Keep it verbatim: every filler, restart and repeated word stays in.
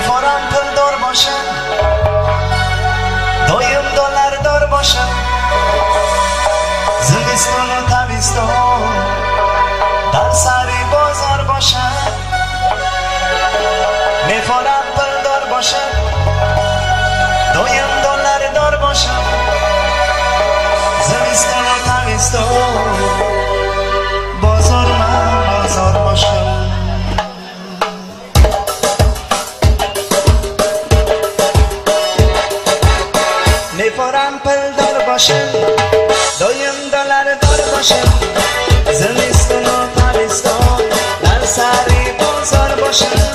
میخورم پول دار باشم، دایم دلار دار باشم، زمستون و تابستون در سری بازار باشم. میخورم پول دار باشم، دایم دلار دار باشم، زمستون و تابستون بازار من بازار باشم. میخورم پول دار باشم، دایم دلار دار باشم، زمستون و تابستون در سری بازار باشم.